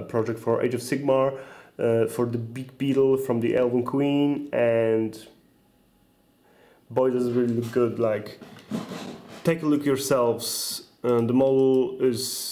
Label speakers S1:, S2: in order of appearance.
S1: project for Age of Sigmar, for the Big Beetle from the Elven Queen, and boy, does it really look good. Like, take a look yourselves. The model is